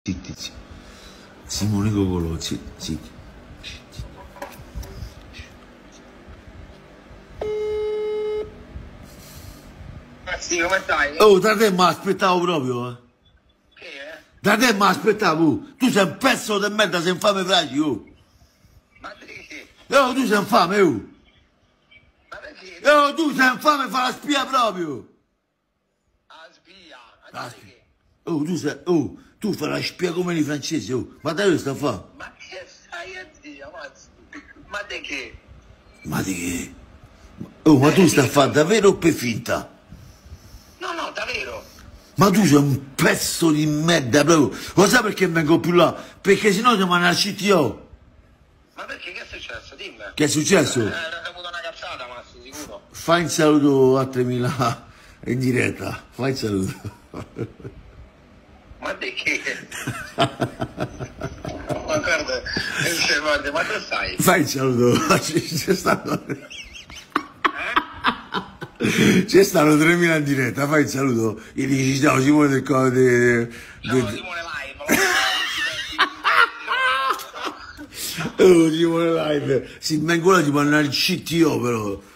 Zitti, zitti. Simone Cocolò, zitti, zitti. Sì, come stai? Oh, da te mi aspettavo proprio, eh. Che? Da te mi aspettavo. Tu sei un pezzo di merda, sei infame fragili, oh. Ma perché? Oh, tu sei infame, oh. Ma perché? Oh, tu sei infame, fa la spia proprio. Ah, spia. La spia. Oh, tu sei, oh, tu fai la spia come i francesi, oh. Ma da dove sta a fare? Ma che stai a dire, mazzo? Ma di che? Ma di che? Oh, ma tu stai a fare davvero o per finta? No, no, davvero. Ma tu sei un pezzo di merda proprio. Lo sai perché vengo più là? Perché sennò ti manda al CTO. Ma perché? Che è successo? Dimmi. Che è successo? Hai avuto una cazzata, Massi, sicuro. Fai un saluto a 3000 in diretta. Fai un saluto. Ma di che? Ma guarda, ma tu sai? Fai un saluto. C'è stato 3000 in diretta, fai il saluto, gli dici ciao Simone del Ciao, Simone Live. Oh, Simone Live, si vengono là ti mandare il CTO però.